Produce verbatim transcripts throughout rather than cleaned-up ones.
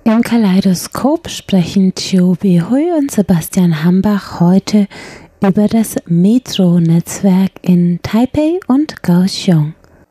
Im Kaleidoskop sprechen Chobi Hui und Sebastian Hambach heute über das Metro-Netzwerk in Taipei und Kaohsiung.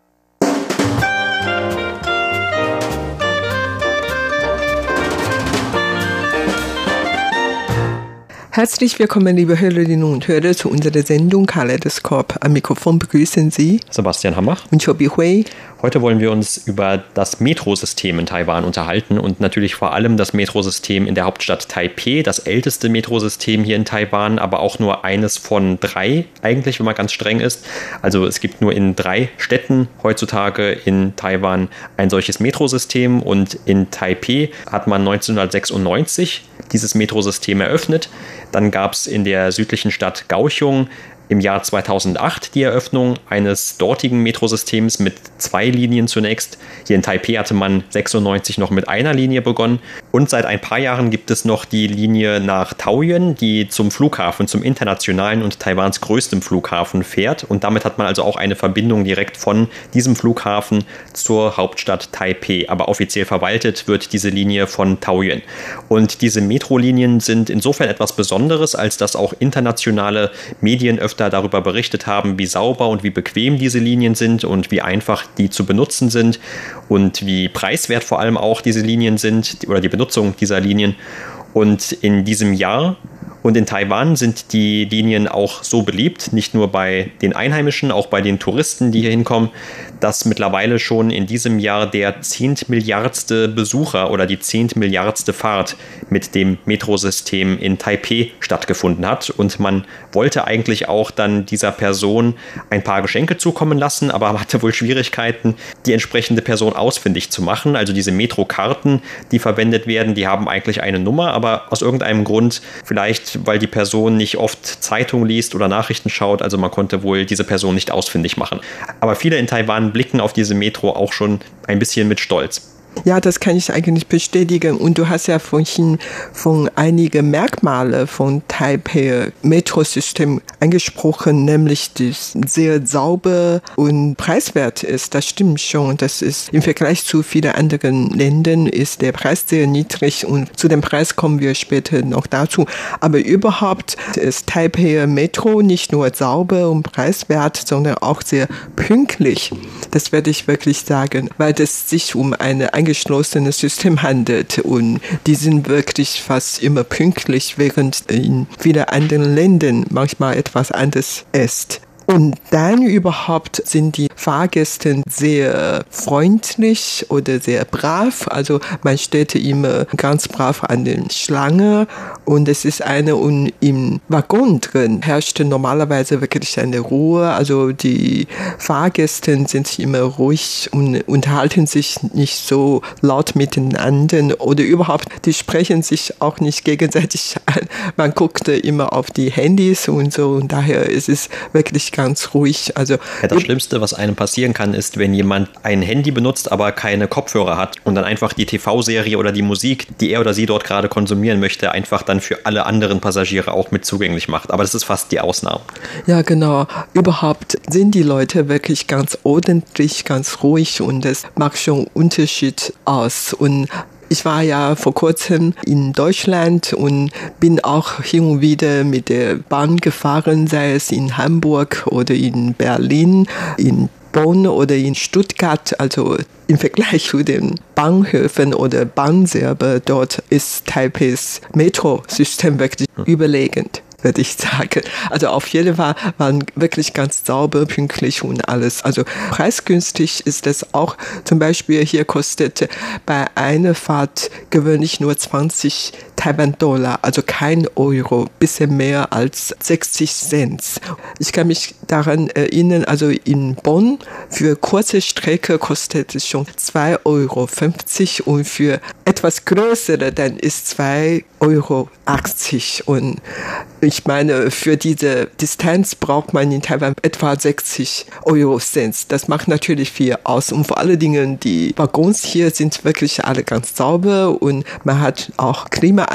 Herzlich willkommen, liebe Hörerinnen und Hörer, zu unserer Sendung Kaleidoskop. Am Mikrofon begrüßen Sie Sebastian Hambach und Chobi Hui. Heute wollen wir uns über das Metrosystem in Taiwan unterhalten und natürlich vor allem das Metrosystem in der Hauptstadt Taipei, das älteste Metrosystem hier in Taiwan, aber auch nur eines von drei eigentlich, wenn man ganz streng ist. Also es gibt nur in drei Städten heutzutage in Taiwan ein solches Metrosystem und in Taipei hat man neunzehnhundertsechsundneunzig dieses Metrosystem eröffnet. Dann gab es in der südlichen Stadt Kaohsiung im Jahr zweitausendacht die Eröffnung eines dortigen Metrosystems mit zwei Linien zunächst. Hier in Taipei hatte man sechsundneunzig noch mit einer Linie begonnen. Und seit ein paar Jahren gibt es noch die Linie nach Taoyuan, die zum Flughafen, zum internationalen und Taiwans größtem Flughafen fährt. Und damit hat man also auch eine Verbindung direkt von diesem Flughafen zur Hauptstadt Taipei. Aber offiziell verwaltet wird diese Linie von Taoyuan. Und diese Metrolinien sind insofern etwas Besonderes, als dass auch internationale Medien öfter darüber berichtet haben, wie sauber und wie bequem diese Linien sind und wie einfach die zu benutzen sind und wie preiswert vor allem auch diese Linien sind oder die Benutzung dieser Linien. Und in diesem Jahr und in Taiwan sind die Linien auch so beliebt, nicht nur bei den Einheimischen, auch bei den Touristen, die hier hinkommen, dass mittlerweile schon in diesem Jahr der zehntmilliardste Besucher oder die zehntmilliardste Fahrt mit dem Metrosystem in Taipei stattgefunden hat. Und man wollte eigentlich auch dann dieser Person ein paar Geschenke zukommen lassen, aber man hatte wohl Schwierigkeiten, die entsprechende Person ausfindig zu machen. Also diese Metrokarten, die verwendet werden, die haben eigentlich eine Nummer, aber aus irgendeinem Grund, vielleicht weil die Person nicht oft Zeitung liest oder Nachrichten schaut, also man konnte wohl diese Person nicht ausfindig machen. Aber viele in Taiwan blicken auf diese Metro auch schon ein bisschen mit Stolz. Ja, das kann ich eigentlich bestätigen. Und du hast ja vorhin von einigen Merkmalen von Taipei Metrosystem angesprochen, nämlich das sehr sauber und preiswert ist. Das stimmt schon. Das ist im Vergleich zu vielen anderen Ländern ist der Preis sehr niedrig und zu dem Preis kommen wir später noch dazu. Aber überhaupt ist Taipei Metro nicht nur sauber und preiswert, sondern auch sehr pünktlich. Das werde ich wirklich sagen, weil es sich um eine geschlossenes System handelt und die sind wirklich fast immer pünktlich, während in vielen anderen Ländern manchmal etwas anderes ist. Und dann überhaupt sind die Fahrgäste sehr freundlich oder sehr brav. Also man steht immer ganz brav an der Schlange und es ist eine und im Waggon drin herrscht normalerweise wirklich eine Ruhe. Also die Fahrgäste sind immer ruhig und unterhalten sich nicht so laut miteinander oder überhaupt, die sprechen sich auch nicht gegenseitig an. Man guckt immer auf die Handys und so und daher ist es wirklich ganz ruhig. Also ja, das Schlimmste, was einem passieren kann, ist, wenn jemand ein Handy benutzt, aber keine Kopfhörer hat und dann einfach die T V-Serie oder die Musik, die er oder sie dort gerade konsumieren möchte, einfach dann für alle anderen Passagiere auch mit zugänglich macht. Aber das ist fast die Ausnahme. Ja, genau. Überhaupt sind die Leute wirklich ganz ordentlich, ganz ruhig und das macht schon Unterschied aus. Und ich war ja vor kurzem in Deutschland und bin auch hin und wieder mit der Bahn gefahren, sei es in Hamburg oder in Berlin, in Bonn oder in Stuttgart. Also im Vergleich zu den Bahnhöfen oder Bahn selber, dort ist Taipeis Metrosystem wirklich hm. überlegend, würde ich sagen. Also auf jeden Fall waren wirklich ganz sauber, pünktlich und alles. Also preisgünstig ist es auch. Zum Beispiel hier kostet bei einer Fahrt gewöhnlich nur zwanzig Taiwan-Dollar, also kein Euro, bisschen mehr als sechzig Cent. Ich kann mich daran erinnern, also in Bonn für kurze Strecke kostet es schon zwei Euro fünfzig und für etwas größere dann ist zwei Euro achtzig. Und ich meine, für diese Distanz braucht man in Taiwan etwa sechzig Euro Cent. Das macht natürlich viel aus. Und vor allen Dingen, die Waggons hier sind wirklich alle ganz sauber und man hat auch Klimaanlage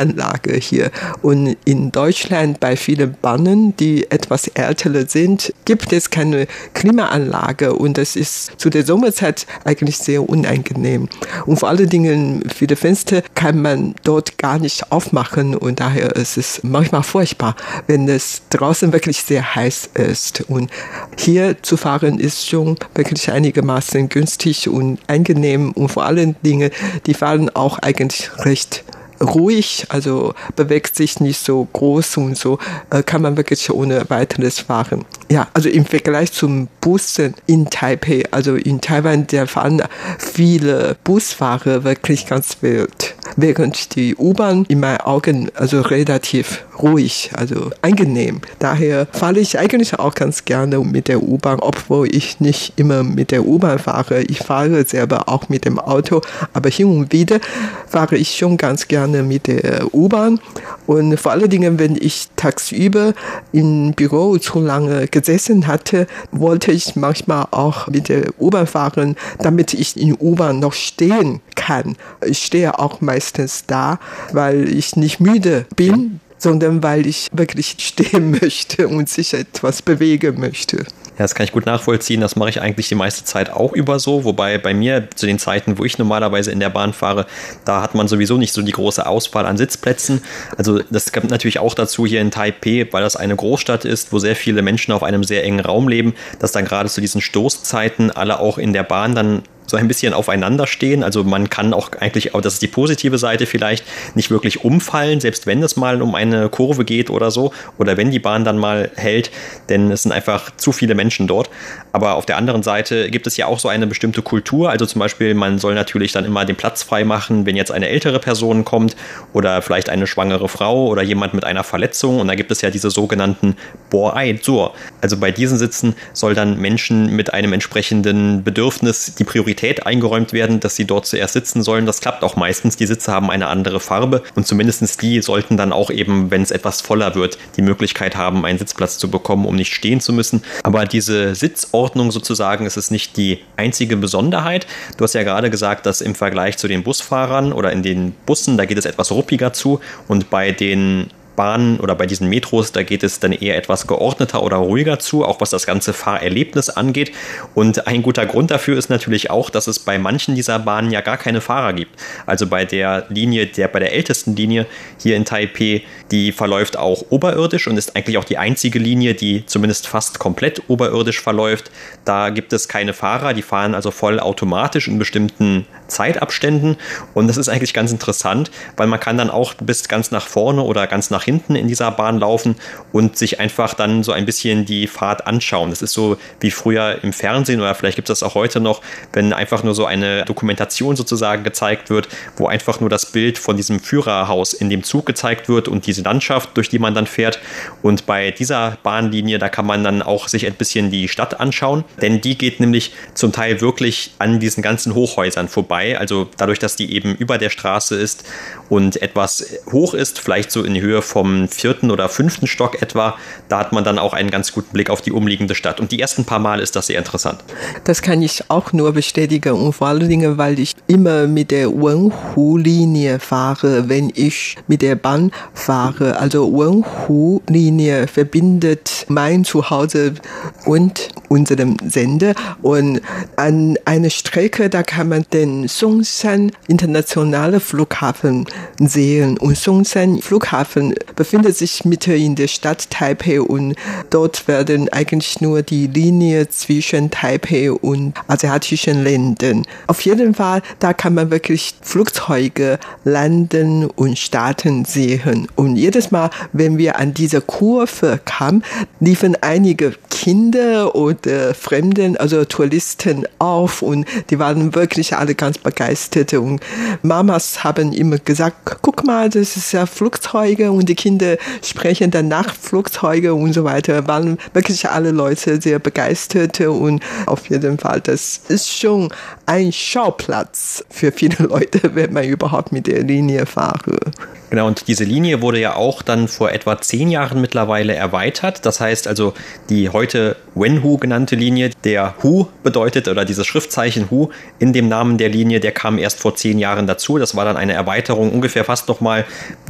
Klimaanlage hier. Und in Deutschland bei vielen Bahnen, die etwas älter sind, gibt es keine Klimaanlage und das ist zu der Sommerzeit eigentlich sehr unangenehm. Und vor allen Dingen viele Fenster kann man dort gar nicht aufmachen und daher ist es manchmal furchtbar, wenn es draußen wirklich sehr heiß ist. Und hier zu fahren ist schon wirklich einigermaßen günstig und angenehm und vor allen Dingen, die fahren auch eigentlich recht ruhig, also bewegt sich nicht so groß und so, äh, kann man wirklich ohne weiteres fahren. Ja, also im Vergleich zum Bussen in Taipei, also in Taiwan, da fahren viele Busfahrer wirklich ganz wild, während die U-Bahn in meinen Augen also relativ ruhig, also angenehm. Daher fahre ich eigentlich auch ganz gerne mit der U-Bahn, obwohl ich nicht immer mit der U-Bahn fahre. Ich fahre selber auch mit dem Auto, aber hin und wieder fahre ich schon ganz gerne mit der U-Bahn und vor allen Dingen, wenn ich tagsüber im Büro zu lange gesessen hatte, wollte ich manchmal auch mit der U-Bahn fahren, damit ich in U-Bahn noch stehen kann. Ich stehe auch meistens da, weil ich nicht müde bin, sondern weil ich wirklich stehen möchte und sich etwas bewegen möchte. Ja, das kann ich gut nachvollziehen. Das mache ich eigentlich die meiste Zeit auch über so. Wobei bei mir zu den Zeiten, wo ich normalerweise in der Bahn fahre, da hat man sowieso nicht so die große Auswahl an Sitzplätzen. Also das kommt natürlich auch dazu hier in Taipei, weil das eine Großstadt ist, wo sehr viele Menschen auf einem sehr engen Raum leben, dass dann gerade zu diesen Stoßzeiten alle auch in der Bahn dann so ein bisschen aufeinander stehen. Also man kann auch eigentlich, das ist die positive Seite vielleicht, nicht wirklich umfallen, selbst wenn es mal um eine Kurve geht oder so, oder wenn die Bahn dann mal hält, denn es sind einfach zu viele Menschen dort. Aber auf der anderen Seite gibt es ja auch so eine bestimmte Kultur, also zum Beispiel, man soll natürlich dann immer den Platz frei machen, wenn jetzt eine ältere Person kommt oder vielleicht eine schwangere Frau oder jemand mit einer Verletzung, und da gibt es ja diese sogenannten Bo-Ai-Zur. Also bei diesen Sitzen soll dann Menschen mit einem entsprechenden Bedürfnis die Priorität eingeräumt werden, dass sie dort zuerst sitzen sollen. Das klappt auch meistens. Die Sitze haben eine andere Farbe und zumindest die sollten dann auch eben, wenn es etwas voller wird, die Möglichkeit haben, einen Sitzplatz zu bekommen, um nicht stehen zu müssen. Aber diese Sitzordnung sozusagen ist es nicht die einzige Besonderheit. Du hast ja gerade gesagt, dass im Vergleich zu den Busfahrern oder in den Bussen, da geht es etwas ruppiger zu, und bei den Bahnen oder bei diesen Metros, da geht es dann eher etwas geordneter oder ruhiger zu, auch was das ganze Fahrerlebnis angeht. Und ein guter Grund dafür ist natürlich auch, dass es bei manchen dieser Bahnen ja gar keine Fahrer gibt. Also bei der Linie, der bei der ältesten Linie hier in Taipei, die verläuft auch oberirdisch und ist eigentlich auch die einzige Linie, die zumindest fast komplett oberirdisch verläuft. Da gibt es keine Fahrer, die fahren also voll automatisch in bestimmten Zeitabständen, und das ist eigentlich ganz interessant, weil man kann dann auch bis ganz nach vorne oder ganz nach hinten in dieser Bahn laufen und sich einfach dann so ein bisschen die Fahrt anschauen. Das ist so wie früher im Fernsehen, oder vielleicht gibt es das auch heute noch, wenn einfach nur so eine Dokumentation sozusagen gezeigt wird, wo einfach nur das Bild von diesem Führerhaus in dem Zug gezeigt wird und diese Landschaft, durch die man dann fährt. Und bei dieser Bahnlinie, da kann man dann auch sich ein bisschen die Stadt anschauen, denn die geht nämlich zum Teil wirklich an diesen ganzen Hochhäusern vorbei. Also dadurch, dass die eben über der Straße ist und etwas hoch ist, vielleicht so in Höhe vom vierten oder fünften Stock etwa, da hat man dann auch einen ganz guten Blick auf die umliegende Stadt. Und die ersten paar Mal ist das sehr interessant. Das kann ich auch nur bestätigen, und vor allen Dingen, weil ich immer mit der Wenhu-Linie fahre, wenn ich mit der Bahn fahre. Also Wenhu-Linie verbindet mein Zuhause und unserem Sender, und an einer Strecke, da kann man den Songshan Internationale Flughafen sehen, und Songshan Flughafen befindet sich mitten in der Stadt Taipei, und dort werden eigentlich nur die Linie zwischen Taipei und asiatischen Ländern. Auf jeden Fall, da kann man wirklich Flugzeuge landen und starten sehen. Und jedes Mal, wenn wir an diese Kurve kamen, liefen einige Kinder oder Fremden, also Touristen auf, und die waren wirklich alle ganz begeistert, und Mamas haben immer gesagt, guck mal, das ist ja Flugzeuge, und die Kinder sprechen danach Flugzeuge und so weiter. Waren wirklich alle Leute sehr begeistert, und auf jeden Fall, das ist schon ein Schauplatz für viele Leute, wenn man überhaupt mit der Linie fahre. Genau, und diese Linie wurde ja auch dann vor etwa zehn Jahren mittlerweile erweitert. Das heißt also, die heute Wenhu genannte Linie, der Hu bedeutet, oder dieses Schriftzeichen Hu in dem Namen der Linie, der kam erst vor zehn Jahren dazu. Das war dann eine Erweiterung, ungefähr fast nochmal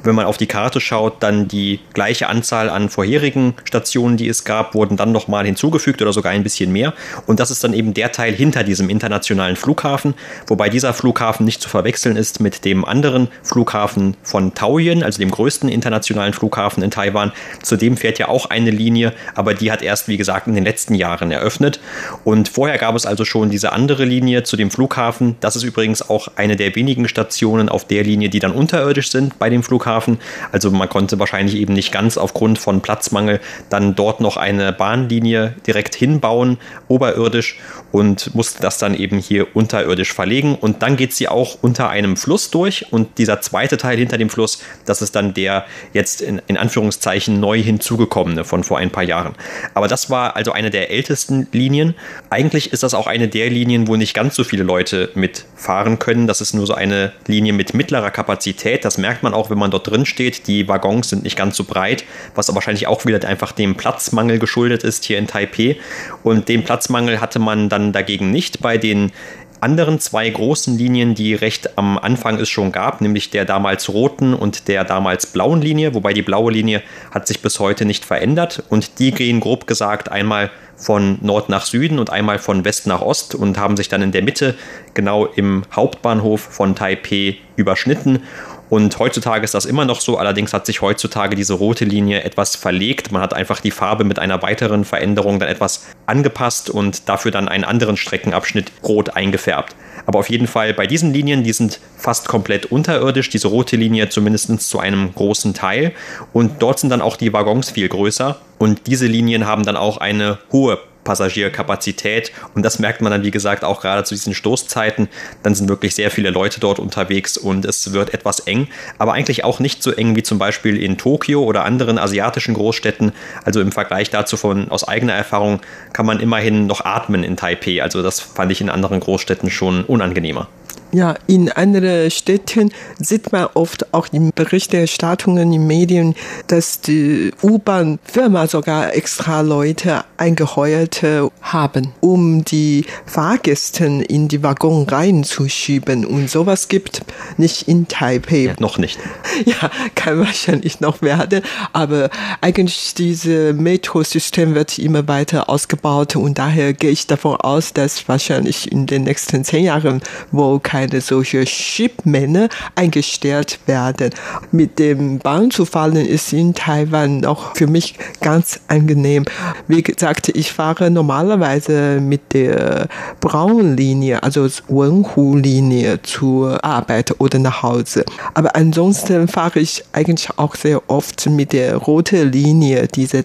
Wenn man auf die Karte schaut, dann die gleiche Anzahl an vorherigen Stationen, die es gab, wurden dann nochmal hinzugefügt oder sogar ein bisschen mehr. Und das ist dann eben der Teil hinter diesem internationalen Flughafen, wobei dieser Flughafen nicht zu verwechseln ist mit dem anderen Flughafen von Taoyuan, also dem größten internationalen Flughafen in Taiwan. Zudem fährt ja auch eine Linie, aber die hat erst, wie gesagt, in den letzten Jahren eröffnet. Und vorher gab es also schon diese andere Linie zu dem Flughafen. Das ist übrigens auch eine der wenigen Stationen auf der Linie, die dann unterirdisch sind bei dem Flughafen. Also man konnte wahrscheinlich eben nicht ganz aufgrund von Platzmangel dann dort noch eine Bahnlinie direkt hinbauen, oberirdisch, und musste das dann eben hier unterirdisch verlegen. Und dann geht sie auch unter einem Fluss durch, und dieser zweite Teil hinter dem Fluss, das ist dann der jetzt in, in Anführungszeichen neu hinzugekommene von vor ein paar Jahren. Aber das war also eine der ältesten Linien. Eigentlich ist das auch eine der Linien, wo nicht ganz so viele Leute mitfahren können. Das ist nur so eine Linie mit mittlerer Kapazität. Das merkt man auch, wenn man dort drin steht. Die Waggons sind nicht ganz so breit, was wahrscheinlich auch wieder einfach dem Platzmangel geschuldet ist hier in Taipeh. Und den Platzmangel hatte man dann dagegen nicht bei den anderen zwei großen Linien, die recht am Anfang es schon gab, nämlich der damals roten und der damals blauen Linie, wobei die blaue Linie hat sich bis heute nicht verändert, und die gehen grob gesagt einmal von Nord nach Süden und einmal von West nach Ost und haben sich dann in der Mitte genau im Hauptbahnhof von Taipeh überschnitten. Und heutzutage ist das immer noch so, allerdings hat sich heutzutage diese rote Linie etwas verlegt. Man hat einfach die Farbe mit einer weiteren Veränderung dann etwas angepasst und dafür dann einen anderen Streckenabschnitt rot eingefärbt. Aber auf jeden Fall bei diesen Linien, die sind fast komplett unterirdisch, diese rote Linie zumindest zu einem großen Teil. Und dort sind dann auch die Waggons viel größer. Und diese Linien haben dann auch eine hohe Passagierkapazität, und das merkt man dann, wie gesagt, auch gerade zu diesen Stoßzeiten. Dann sind wirklich sehr viele Leute dort unterwegs und es wird etwas eng, aber eigentlich auch nicht so eng wie zum Beispiel in Tokio oder anderen asiatischen Großstädten. Also im Vergleich dazu von aus eigener Erfahrung kann man immerhin noch atmen in Taipeh. Also das fand ich in anderen Großstädten schon unangenehmer. Ja, in anderen Städten sieht man oft auch in Berichterstattungen in Medien, dass die U-Bahn-Firma sogar extra Leute eingeheuert haben, um die Fahrgäste in die Waggon reinzuschieben. Und sowas gibt nicht in Taipeh. Ja, noch nicht. Ja, kann wahrscheinlich noch werden. Aber eigentlich dieses Metrosystem wird immer weiter ausgebaut. Und daher gehe ich davon aus, dass wahrscheinlich in den nächsten zehn Jahren wohl kein keine solche Schiebmänner eingestellt werden. Mit dem Bahn zu fahren ist in Taiwan auch für mich ganz angenehm. Wie gesagt, ich fahre normalerweise mit der braunen Linie, also Wenhu-Linie zur Arbeit oder nach Hause. Aber ansonsten fahre ich eigentlich auch sehr oft mit der roten Linie, diese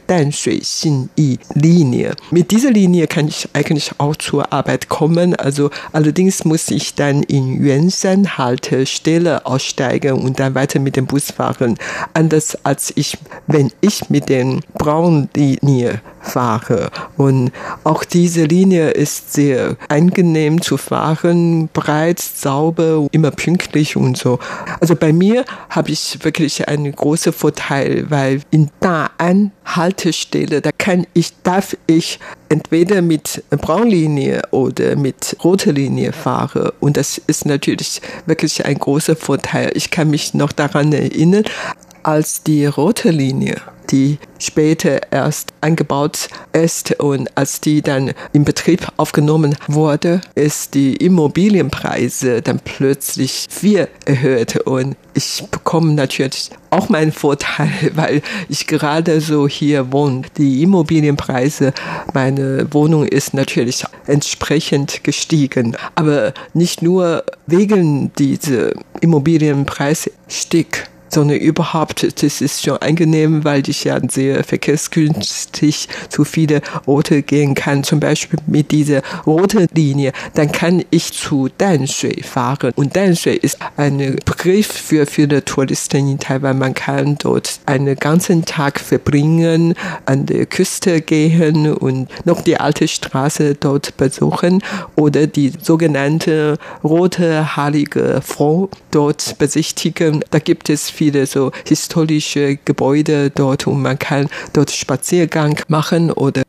Danshui-Xinyi-Linie. Mit dieser Linie kann ich eigentlich auch zur Arbeit kommen. Also allerdings muss ich dann in Yuanshan-Haltestelle aussteigen und dann weiter mit dem Bus fahren. Anders als ich, wenn ich mit der braunen Linie fahre. Und auch diese Linie ist sehr angenehm zu fahren, breit, sauber, immer pünktlich und so. Also bei mir habe ich wirklich einen großen Vorteil, weil in Da'an Haltestelle, da kann ich, darf ich entweder mit Braunlinie oder mit roter Linie fahren. Und das ist natürlich wirklich ein großer Vorteil. Ich kann mich noch daran erinnern, als die rote Linie, die später erst eingebaut ist und als die dann in Betrieb aufgenommen wurde, ist die Immobilienpreise dann plötzlich viel erhöht und ich bekomme natürlich auch meinen Vorteil, weil ich gerade so hier wohne. Die Immobilienpreise, meine Wohnung ist natürlich entsprechend gestiegen, aber nicht nur wegen dieser Immobilienpreisstieg, sondern überhaupt, das ist schon angenehm, weil ich ja sehr verkehrsgünstig zu viele Orte gehen kann. Zum Beispiel mit dieser roten Linie, dann kann ich zu Danshui fahren. Und Danshui ist ein Begriff für viele Touristen in Taiwan. Man kann dort einen ganzen Tag verbringen, an der Küste gehen und noch die alte Straße dort besuchen oder die sogenannte rote Heilige Frau dort besichtigen. Da gibt es viele so historische Gebäude dort und man kann dort Spaziergang machen oder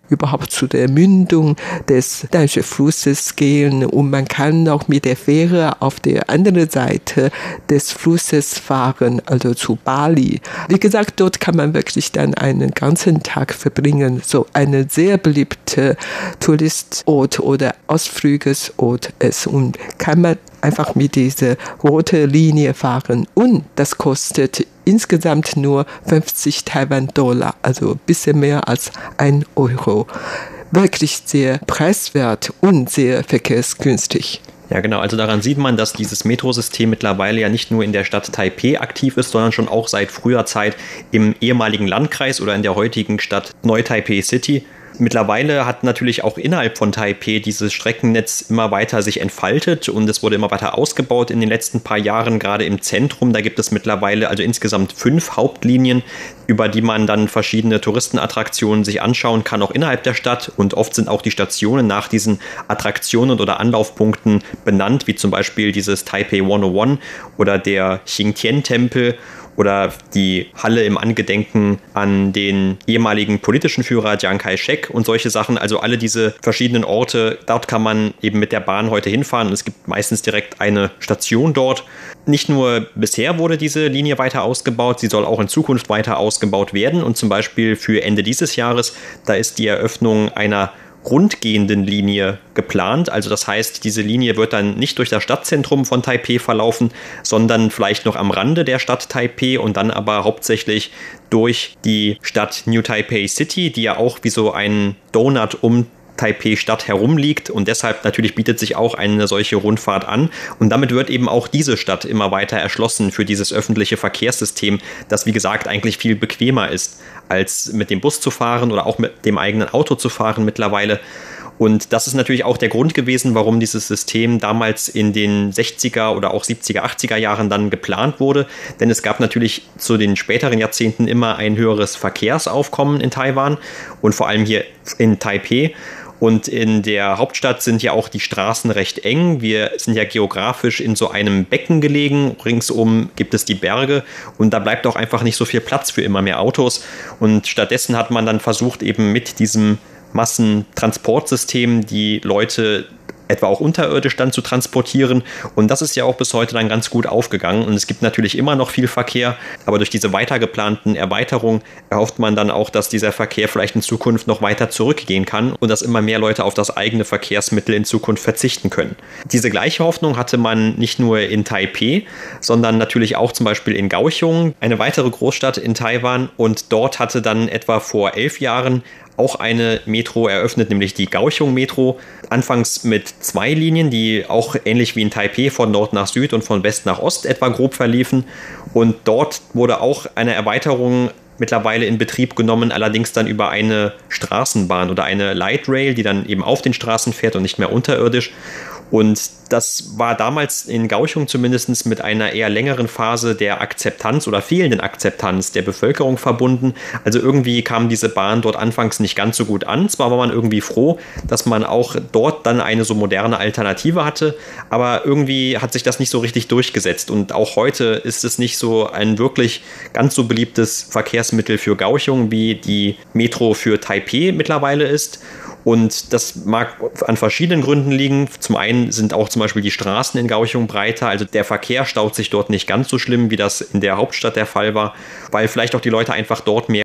überhaupt zu der Mündung des Danxue-Flusses gehen und man kann auch mit der Fähre auf der anderen Seite des Flusses fahren, also zu Bali. Wie gesagt, dort kann man wirklich dann einen ganzen Tag verbringen. So eine sehr beliebte Touristort oder Ausflugsort ist und kann man einfach mit dieser roten Linie fahren und das kostet insgesamt nur fünfzig Taiwan-Dollar, also ein bisschen mehr als ein Euro. Wirklich sehr preiswert und sehr verkehrsgünstig. Ja, genau. Also daran sieht man, dass dieses Metrosystem mittlerweile ja nicht nur in der Stadt Taipeh aktiv ist, sondern schon auch seit früher Zeit im ehemaligen Landkreis oder in der heutigen Stadt Neu-Taipei City. Mittlerweile hat natürlich auch innerhalb von Taipeh dieses Streckennetz immer weiter sich entfaltet und es wurde immer weiter ausgebaut in den letzten paar Jahren, gerade im Zentrum. Da gibt es mittlerweile also insgesamt fünf Hauptlinien, über die man dann verschiedene Touristenattraktionen sich anschauen kann, auch innerhalb der Stadt. Und oft sind auch die Stationen nach diesen Attraktionen oder Anlaufpunkten benannt, wie zum Beispiel dieses Taipei hundertundeins oder der Xingtian-Tempel oder die Halle im Angedenken an den ehemaligen politischen Führer Chiang Kai-shek und solche Sachen. Also alle diese verschiedenen Orte, dort kann man eben mit der Bahn heute hinfahren und es gibt meistens direkt eine Station dort. Nicht nur bisher wurde diese Linie weiter ausgebaut, sie soll auch in Zukunft weiter ausgebaut werden und zum Beispiel für Ende dieses Jahres, da ist die Eröffnung einer rundgehenden Linie geplant. Also das heißt, diese Linie wird dann nicht durch das Stadtzentrum von Taipeh verlaufen, sondern vielleicht noch am Rande der Stadt Taipeh und dann aber hauptsächlich durch die Stadt New Taipei City, die ja auch wie so ein Donut um Taipei-Stadt herumliegt und deshalb natürlich bietet sich auch eine solche Rundfahrt an und damit wird eben auch diese Stadt immer weiter erschlossen für dieses öffentliche Verkehrssystem, das wie gesagt eigentlich viel bequemer ist, als mit dem Bus zu fahren oder auch mit dem eigenen Auto zu fahren mittlerweile. Und das ist natürlich auch der Grund gewesen, warum dieses System damals in den sechziger oder auch siebziger, achtziger Jahren dann geplant wurde. Denn es gab natürlich zu den späteren Jahrzehnten immer ein höheres Verkehrsaufkommen in Taiwan und vor allem hier in Taipeh. Und in der Hauptstadt sind ja auch die Straßen recht eng. Wir sind ja geografisch in so einem Becken gelegen. Ringsum gibt es die Berge und da bleibt auch einfach nicht so viel Platz für immer mehr Autos. Und stattdessen hat man dann versucht, eben mit diesem Massentransportsystem die Leute etwa auch unterirdisch dann zu transportieren. Und das ist ja auch bis heute dann ganz gut aufgegangen. Und es gibt natürlich immer noch viel Verkehr, aber durch diese weiter geplanten Erweiterungen erhofft man dann auch, dass dieser Verkehr vielleicht in Zukunft noch weiter zurückgehen kann und dass immer mehr Leute auf das eigene Verkehrsmittel in Zukunft verzichten können. Diese gleiche Hoffnung hatte man nicht nur in Taipeh, sondern natürlich auch zum Beispiel in Kaohsiung, eine weitere Großstadt in Taiwan. Und dort hatte dann etwa vor elf Jahren auch eine Metro eröffnet, nämlich die Kaohsiung-Metro. Anfangs mit zwei Linien, die auch ähnlich wie in Taipeh von Nord nach Süd und von West nach Ost etwa grob verliefen. Und dort wurde auch eine Erweiterung mittlerweile in Betrieb genommen, allerdings dann über eine Straßenbahn oder eine Light Rail, die dann eben auf den Straßen fährt und nicht mehr unterirdisch. Und das war damals in Kaohsiung zumindest mit einer eher längeren Phase der Akzeptanz oder fehlenden Akzeptanz der Bevölkerung verbunden. Also irgendwie kam diese Bahn dort anfangs nicht ganz so gut an. Zwar war man irgendwie froh, dass man auch dort dann eine so moderne Alternative hatte, aber irgendwie hat sich das nicht so richtig durchgesetzt. Und auch heute ist es nicht so ein wirklich ganz so beliebtes Verkehrsmittel für Kaohsiung, wie die Metro für Taipeh mittlerweile ist. Und das mag an verschiedenen Gründen liegen. Zum einen sind auch zum Beispiel die Straßen in Kaohsiung breiter, also der Verkehr staut sich dort nicht ganz so schlimm, wie das in der Hauptstadt der Fall war, weil vielleicht auch die Leute einfach dort mehr